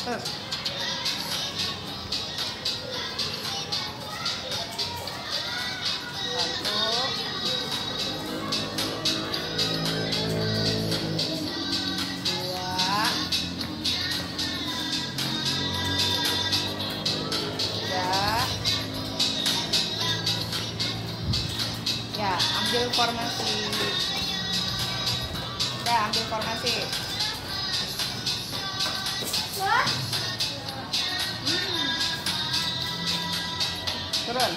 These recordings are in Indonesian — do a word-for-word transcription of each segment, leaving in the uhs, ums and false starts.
Tuh. Ya, ambil formasi. Udah, ambil formasi. Hmm. Turun.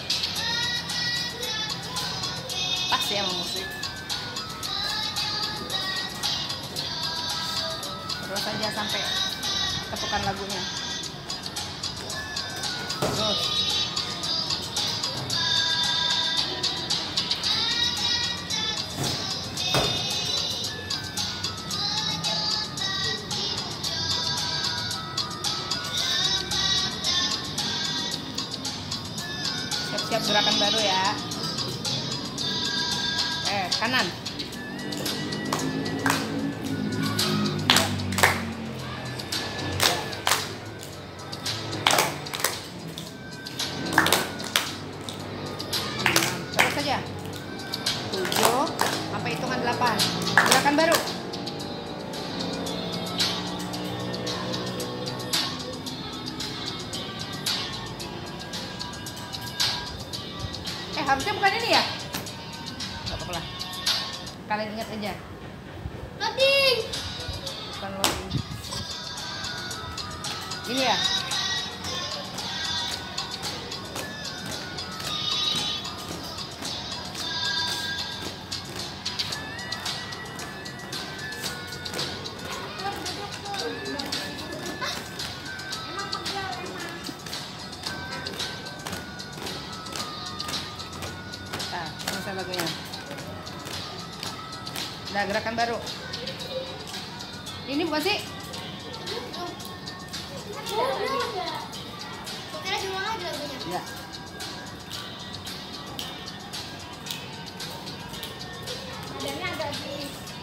Pas ya sama musik. Terus aja sampai tepukan lagunya. Terus. Siap-siap gerakan baru ya. Eh, kanan. Terus saja. tujuh sampai hitungan delapan. Gerakan baru. Eh, harusnya bukan ini ya? Gak apa-apa lah. Kalian ingat aja. Loading. Bukan loading. Ini ya? Nah, selesai lagunya. Nah, gerakan baru. Ini bukan sih? Kira diulang lagi lagunya. Ya. Nadanya agak di.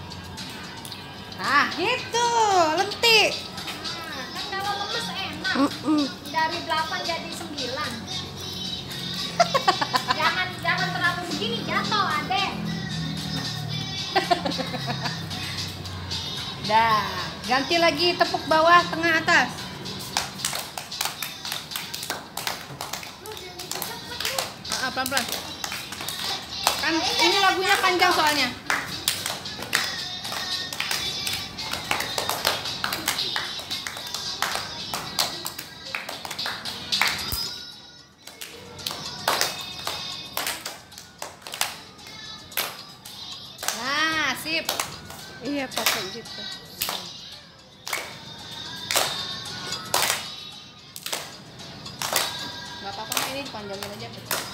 Nah, gitu. Lentik. Nah, kan kalau lemes enak. Mm-mm. Dari delapan jadi sembilan. jangan jangan terlalu begini jatuh, Adek. Dah, ganti lagi tepuk bawah, tengah, atas. Ah, pelan-pelan. Kan ini lagunya panjang soalnya. Nah, sip. Iya, pakai gitu. Gak apa-apa, ini panjangin aja.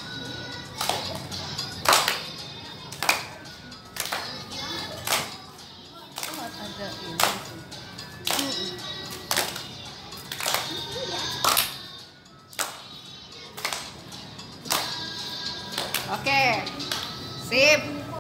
Oh, ada ini sih. Mm-mm. Oke, sip.